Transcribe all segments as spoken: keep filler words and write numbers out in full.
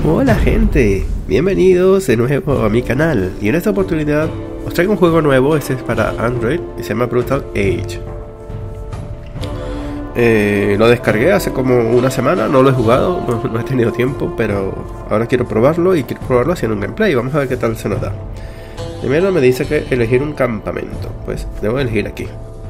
Hola gente, bienvenidos de nuevo a mi canal y en esta oportunidad os traigo un juego nuevo. Este es para Android y se llama Brutal Age. Eh, lo descargué hace como una semana, no lo he jugado, no, no he tenido tiempo, pero ahora quiero probarlo y quiero probarlo haciendo un gameplay. Vamos a ver qué tal se nos da. Primero me dice que elegir un campamento, pues debo elegir aquí.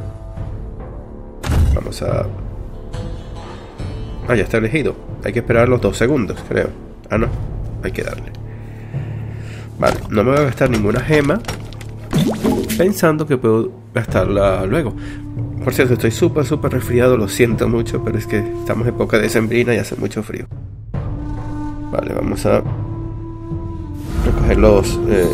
Vamos a... Ah, ya está elegido. Hay que esperar los dos segundos, creo. Ah, no, hay que darle. Vale, no me voy a gastar ninguna gema, pensando que puedo gastarla luego. Por cierto, estoy súper, súper resfriado, lo siento mucho, pero es que estamos en época decembrina y hace mucho frío. Vale, vamos a recoger los, eh,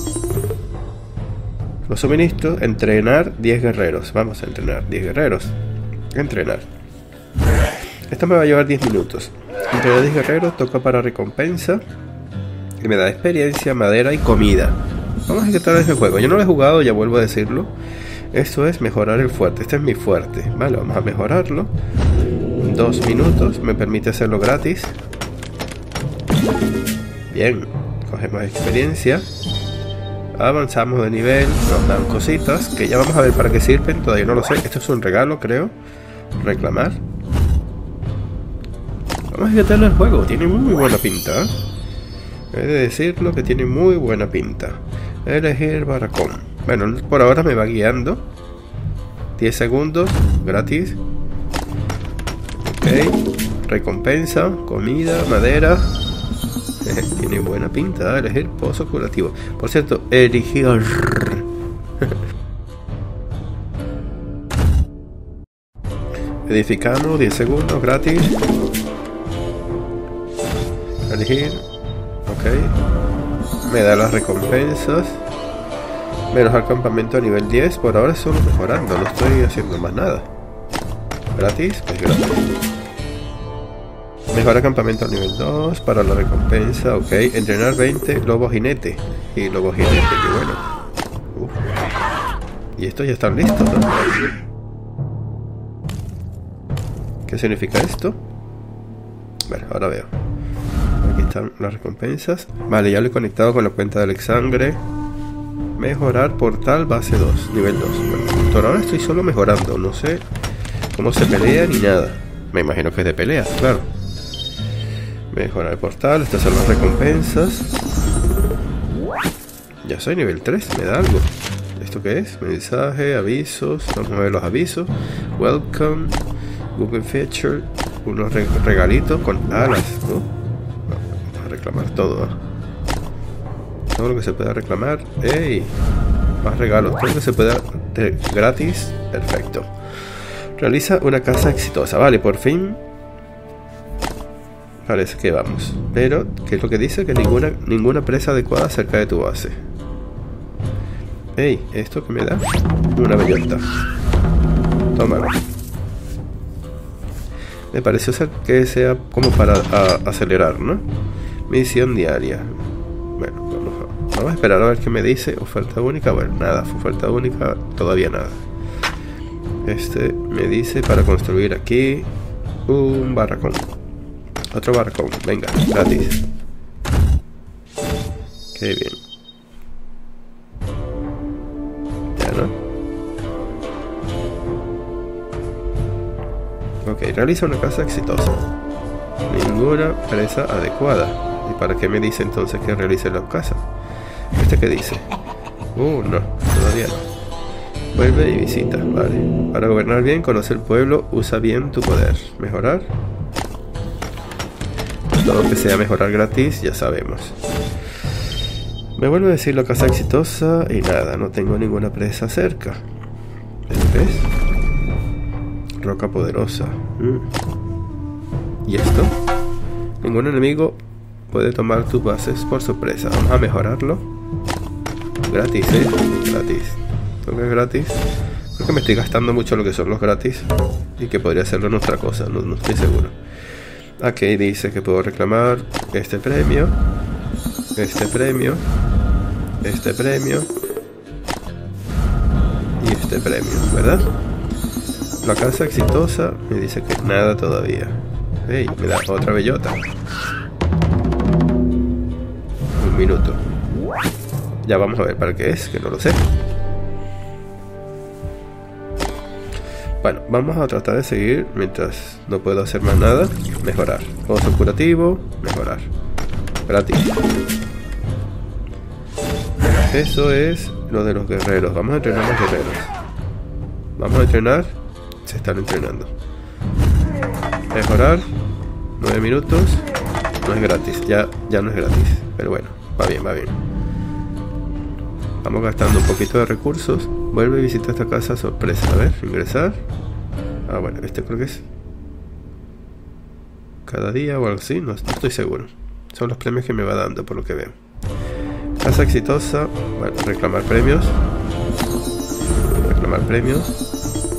los suministros. Entrenar diez guerreros. Vamos a entrenar diez guerreros. Entrenar. Esto me va a llevar diez minutos. Entre diez guerreros toca para recompensa y me da experiencia, madera y comida. Vamos a ver qué tal es el juego. Yo no lo he jugado, ya vuelvo a decirlo. Esto es mejorar el fuerte. Este es mi fuerte. Vale, vamos a mejorarlo. Dos minutos. Me permite hacerlo gratis. Bien. Cogemos experiencia. Avanzamos de nivel. Nos dan cositas que ya vamos a ver para qué sirven. Todavía no lo sé. Esto es un regalo, creo. Reclamar. Vamos a ver qué tal el juego. Tiene muy buena pinta, ¿eh? He de decirlo que tiene muy buena pinta. Elegir barracón. Bueno, por ahora me va guiando. diez segundos, gratis. Ok. Recompensa, comida, madera. Tiene buena pinta, ¿eh? Elegir pozo curativo. Por cierto, elegir. Edificamos, diez segundos, gratis. Elegir. Ok. Me da las recompensas. Menos al campamento a nivel diez. Por ahora solo mejorando. No estoy haciendo más nada. Gratis. Pues gratis. Mejora campamento a nivel dos. Para la recompensa. Ok. Entrenar veinte. Lobo jinete. Y lobo jinete. Qué bueno. Uf. Y estos ya están listos, ¿no? ¿Qué significa esto? Bueno, ahora veo. Aquí están las recompensas. Vale, ya lo he conectado con la cuenta de Alexandre. Mejorar portal base dos, nivel dos. Bueno, por ahora estoy solo mejorando. No sé cómo se pelea ni nada. Me imagino que es de pelea, claro. Mejorar el portal. Estas son las recompensas. Ya soy nivel tres, me da algo. ¿Esto qué es? Mensaje, avisos. Vamos a ver los avisos. Welcome. Google Feature. Unos re regalitos con alas, ¿no? Vamos a reclamar todo, ¿eh? Todo lo que se pueda reclamar. ¡Ey! Más regalos. Todo lo que se pueda de gratis. Perfecto. Realiza una casa exitosa. Vale, por fin. Parece que vamos. Pero, ¿qué es lo que dice? Que ninguna, ninguna presa adecuada cerca de tu base. ¡Ey! ¿Esto qué me da? Una bellota. Tómalo. Me pareció ser que sea como para a, acelerar, ¿no? Misión diaria. Bueno, vamos a, vamos a esperar a ver qué me dice. Oferta única. Bueno, nada. Oferta única. Todavía nada. Este me dice para construir aquí un barracón. Otro barracón. Venga, gratis. Qué bien. Ya, ¿no? Ok, realiza una casa exitosa. Ninguna presa adecuada. ¿Y para qué me dice entonces que realice la casa? ¿Este qué dice? Uh, no, todavía no. Vuelve y visita, vale. Para gobernar bien, conoce el pueblo, usa bien tu poder. Mejorar. Todo lo que sea mejorar gratis, ya sabemos. Me vuelve a decir la casa exitosa y nada, no tengo ninguna presa cerca. ¿Ves? Roca poderosa. Mm. ¿Y esto? Ningún enemigo puede tomar tus bases por sorpresa. Vamos a mejorarlo. Gratis, ¿eh? Gratis. ¿Todo es gratis? Creo que me estoy gastando mucho lo que son los gratis. Y que podría hacerlo en otra cosa. No, no estoy seguro. Aquí dice que puedo reclamar este premio. Este premio. Este premio. Y este premio, ¿verdad? La casa exitosa me dice que nada todavía. Hey, me da otra bellota. Un minuto. Ya vamos a ver para qué es, que no lo sé. Bueno, vamos a tratar de seguir mientras no puedo hacer más nada. Mejorar. Oso curativo, mejorar. Gratis. Eso es lo de los guerreros. Vamos a entrenar a los guerreros. Vamos a entrenar. Se están entrenando. Mejorar. nueve minutos. No es gratis. Ya, ya no es gratis. Pero bueno, va bien, va bien. Vamos gastando un poquito de recursos. Vuelve y visita esta casa sorpresa. A ver, ingresar. Ah, bueno, este creo que es cada día o algo así. No, no estoy seguro. Son los premios que me va dando por lo que veo. Casa exitosa. Bueno, reclamar premios. Reclamar premios.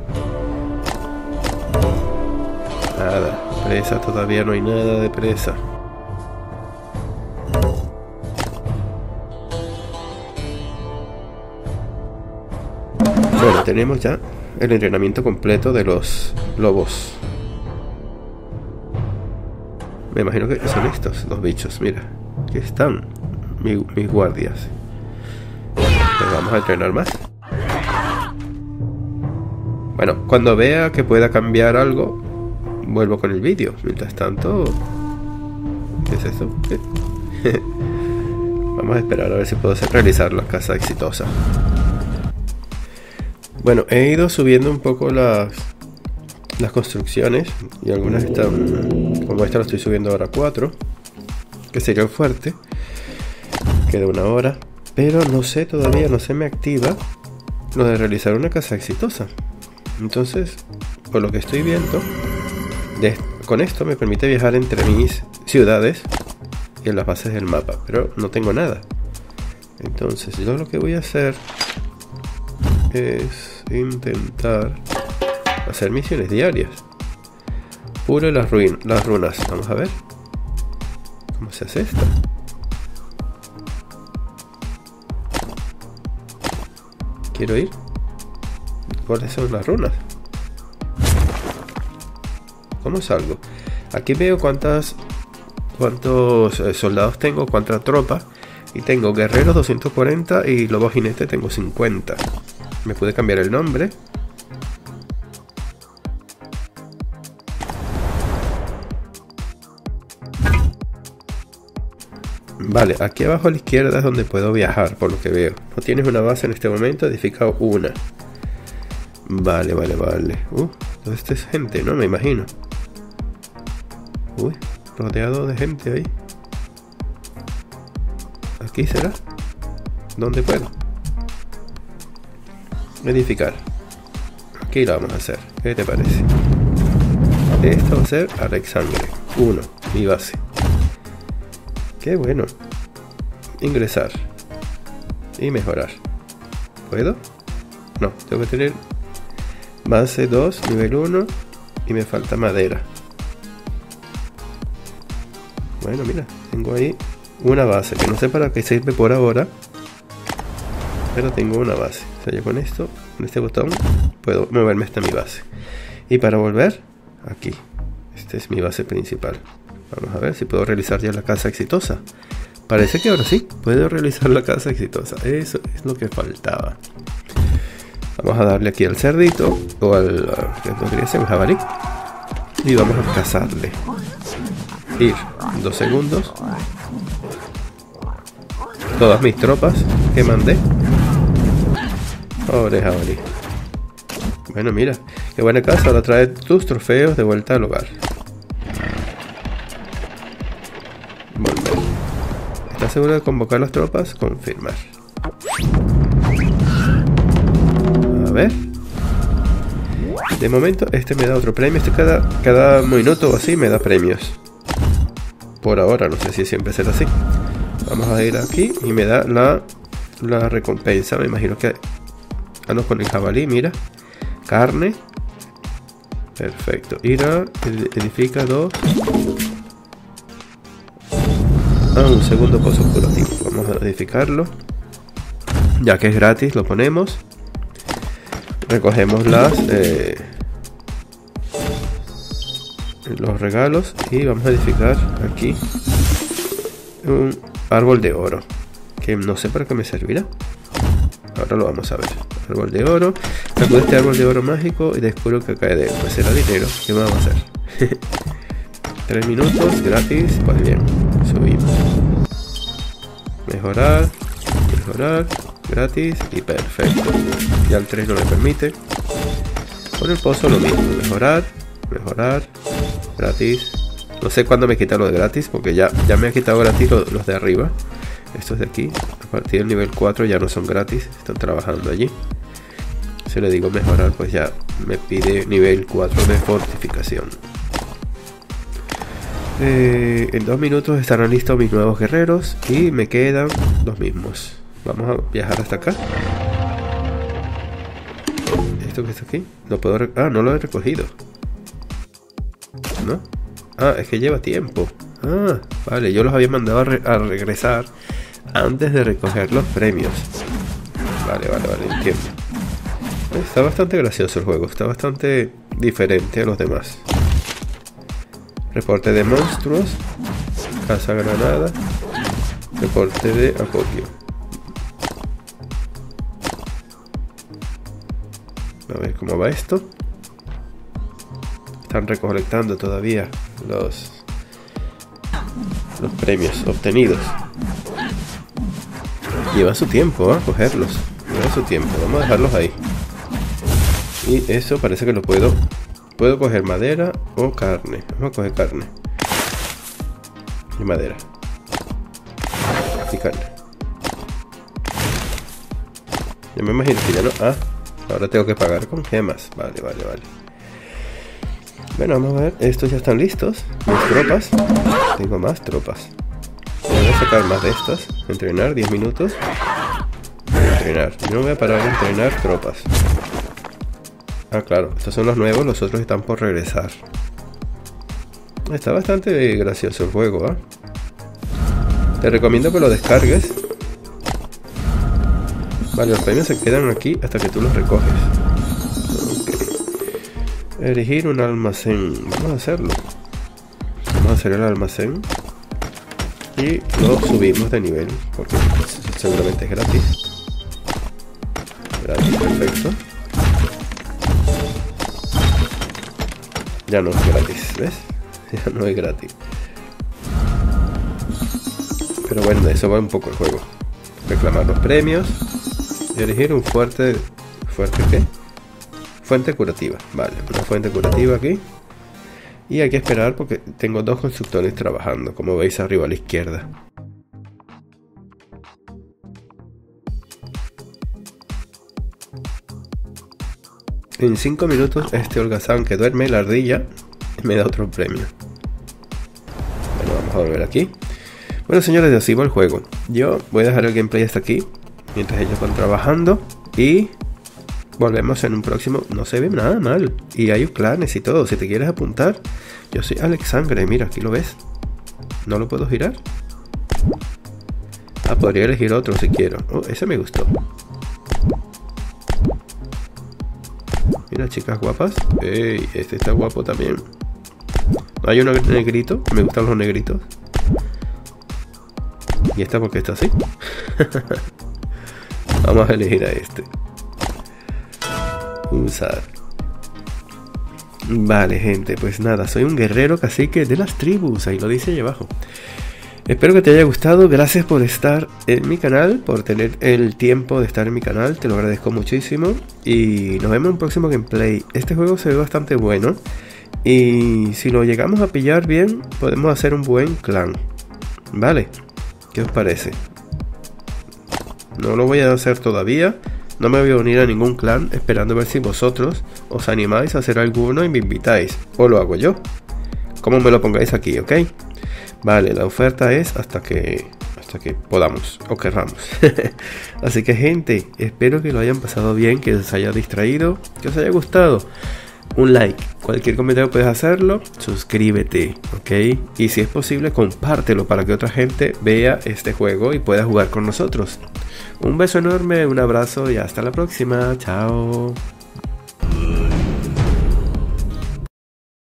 Nada. Presa, todavía no hay nada de presa. Bueno, tenemos ya el entrenamiento completo de los lobos. Me imagino que son estos, los bichos. Mira, aquí están mi, mis guardias. Pues vamos a entrenar más. Bueno, cuando vea que pueda cambiar algo, vuelvo con el vídeo. Mientras tanto... ¿Qué es eso? ¿Qué? Vamos a esperar a ver si puedo hacer, realizar la casa exitosa. Bueno, he ido subiendo un poco las, las construcciones. Y algunas están... Como esta lo estoy subiendo ahora a cuatro. Que sería el fuerte. Queda una hora. Pero no sé todavía, no se me activa lo de realizar una casa exitosa. Entonces, por lo que estoy viendo... De, con esto me permite viajar entre mis ciudades y en las bases del mapa, pero no tengo nada. Entonces yo lo que voy a hacer es intentar hacer misiones diarias. Puro las, ruin las runas. Vamos a ver cómo se hace esto. Quiero ir. ¿Cuáles son las runas? ¿Cómo salgo? Aquí veo cuántas cuántos eh, soldados tengo, cuánta tropa. Y tengo guerreros doscientos cuarenta y lobos jinete tengo cincuenta. Me pude cambiar el nombre. Vale, aquí abajo a la izquierda es donde puedo viajar, por lo que veo. No tienes una base en este momento, edifica una. Vale, vale, vale. Uh, todo esto es gente, ¿no? Me imagino. Uy, rodeado de gente ahí. ¿Aquí será? ¿Dónde puedo? Edificar. Aquí lo vamos a hacer. ¿Qué te parece? Esto va a ser Alexandre. uno, mi base. Qué bueno. Ingresar. Y mejorar. ¿Puedo? No, tengo que tener base dos, nivel uno. Y me falta madera. Bueno, mira, tengo ahí una base, que no sé para qué sirve por ahora, pero tengo una base. O sea, yo con esto, con este botón, puedo moverme hasta mi base. Y para volver, aquí. Esta es mi base principal. Vamos a ver si puedo realizar ya la casa exitosa. Parece que ahora sí, puedo realizar la casa exitosa. Eso es lo que faltaba. Vamos a darle aquí al cerdito, o al, ¿qué podría ser? Un jabalí. Y vamos a cazarle. Ir dos segundos. Todas mis tropas que mandé. Pobre jabalí. Bueno, mira, qué buena casa. Ahora trae tus trofeos de vuelta al hogar. Volver. ¿Estás seguro de convocar las tropas? Confirmar. A ver. De momento este me da otro premio. Este cada, cada minuto o así me da premios. Por ahora, no sé si siempre será así. Vamos a ir aquí y me da la, la recompensa. Me imagino que... Ah, no, con el jabalí, mira. Carne. Perfecto. Ir a... Edifica dos. Ah, un segundo pozo curativo. Vamos a edificarlo. Ya que es gratis, lo ponemos. Recogemos las... Eh, los regalos y vamos a edificar aquí un árbol de oro, que no sé para qué me servirá. Ahora lo vamos a ver. Árbol de oro. Sacudo este árbol de oro mágico y descubro que cae de él. Pues será dinero. ¿Qué vamos a hacer? Tres minutos gratis. Pues bien. Subimos. Mejorar. Mejorar. Gratis. Y perfecto. Ya el tres no me permite. Con el pozo lo mismo. Mejorar. Mejorar. Gratis. No sé cuándo me quita lo de gratis. Porque ya, ya me ha quitado gratis los, los de arriba. Estos de aquí, a partir del nivel cuatro ya no son gratis, están trabajando allí. Si le digo mejorar, pues ya me pide nivel cuatro de fortificación. Eh, en dos minutos estarán listos mis nuevos guerreros y me quedan los mismos. Vamos a viajar hasta acá. ¿Esto que está aquí? No puedo... Ah, no lo he recogido. ¿No? Ah, es que lleva tiempo. Ah, vale, yo los había mandado a, re a regresar antes de recoger los premios. Vale, vale, vale, entiendo. Está bastante gracioso el juego, está bastante diferente a los demás. Reporte de monstruos, caza granada, reporte de acopio. A ver cómo va esto. Están recolectando todavía los... los premios obtenidos. Lleva su tiempo a ¿eh? cogerlos. Lleva su tiempo. Vamos a dejarlos ahí. Y eso parece que lo puedo. Puedo coger madera o carne. Vamos a coger carne. Y madera. Y carne. Yo me imagino que ya no. Ah, ahora tengo que pagar con gemas. Vale, vale, vale. Bueno, vamos a ver, estos ya están listos. Mis tropas. Tengo más tropas. Voy a sacar más de estas. Entrenar, diez minutos. Entrenar. Yo no voy a parar de entrenar tropas. Ah, claro, estos son los nuevos, los otros están por regresar. Está bastante gracioso el juego, ¿eh? Te recomiendo que lo descargues. Vale, los premios se quedan aquí hasta que tú los recoges. Elegir un almacén. Vamos a hacerlo. Vamos a hacer el almacén. Y lo subimos de nivel. Porque seguramente es gratis. Gratis, perfecto. Ya no es gratis, ¿ves? Ya no es gratis. Pero bueno, de eso va un poco el juego. Reclamar los premios. Y elegir un fuerte... ¿Fuerte qué? Fuente curativa, vale, una fuente curativa aquí. Y hay que esperar porque tengo dos constructores trabajando, como veis arriba a la izquierda. En cinco minutos este holgazán que duerme, la ardilla, me da otro premio. Bueno, vamos a volver aquí. Bueno, señores, así va el juego. Yo voy a dejar el gameplay hasta aquí, mientras ellos van trabajando. Y... volvemos en un próximo. No se ve nada mal. Y hay clanes y todo. Si te quieres apuntar. Yo soy Alex Sangre. Mira, aquí lo ves. ¿No lo puedo girar? Ah, podría elegir otro si quiero. Oh, ese me gustó. Mira, chicas guapas. Ey, este está guapo también. Hay uno negrito. Me gustan los negritos. ¿Y esta porque está así? Vamos a elegir a este. Usar. Vale, gente, pues nada, soy un guerrero cacique de las tribus, ahí lo dice ahí abajo. Espero que te haya gustado, gracias por estar en mi canal, por tener el tiempo de estar en mi canal, te lo agradezco muchísimo. Y nos vemos en un próximo gameplay. Este juego se ve bastante bueno y si lo llegamos a pillar bien, podemos hacer un buen clan. Vale, ¿qué os parece? No lo voy a hacer todavía. No me voy a unir a ningún clan, esperando a ver si vosotros os animáis a hacer alguno y me invitáis. O lo hago yo. Como me lo pongáis aquí, ¿ok? Vale, la oferta es hasta que hasta que podamos o querramos. Así que, gente, espero que lo hayan pasado bien, que os haya distraído, que os haya gustado. Un like, cualquier comentario puedes hacerlo, suscríbete, ¿ok? Y si es posible, compártelo para que otra gente vea este juego y pueda jugar con nosotros. Un beso enorme, un abrazo y hasta la próxima. Chao.